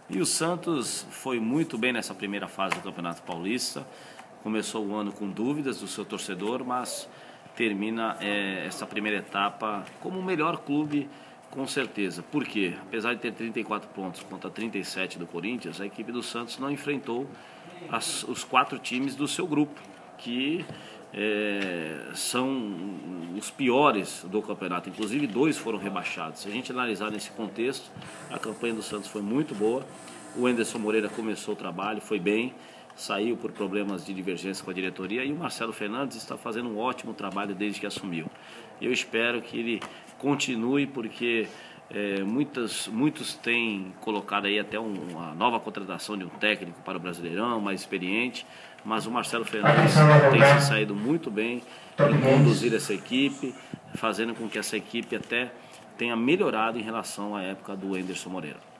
E o Santos foi muito bem nessa primeira fase do Campeonato Paulista. Começou o ano com dúvidas do seu torcedor, mas termina essa primeira etapa como o melhor clube, com certeza. Por quê? Apesar de ter 34 pontos contra 37 do Corinthians, a equipe do Santos não enfrentou os 4 times do seu grupo, que são os piores do campeonato. Inclusive 2 foram rebaixados. Se a gente analisar nesse contexto, a campanha do Santos foi muito boa. O Anderson Moreira começou o trabalho, foi bem, saiu por problemas de divergência com a diretoria, e o Marcelo Fernandes está fazendo um ótimo trabalho desde que assumiu. Eu espero que ele continue, porque muitos têm colocado aí até uma nova contratação de um técnico para o Brasileirão, mais experiente, mas o Marcelo Fernandes tem se saído muito bem em conduzir essa equipe, fazendo com que essa equipe até tenha melhorado em relação à época do Anderson Moreira.